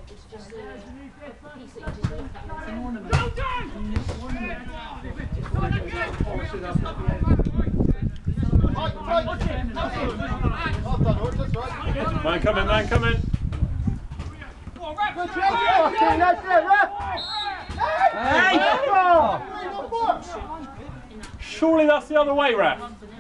It's just a piece that you just look at. It's an ornament. Man coming, man coming. Surely that's the other way, ref.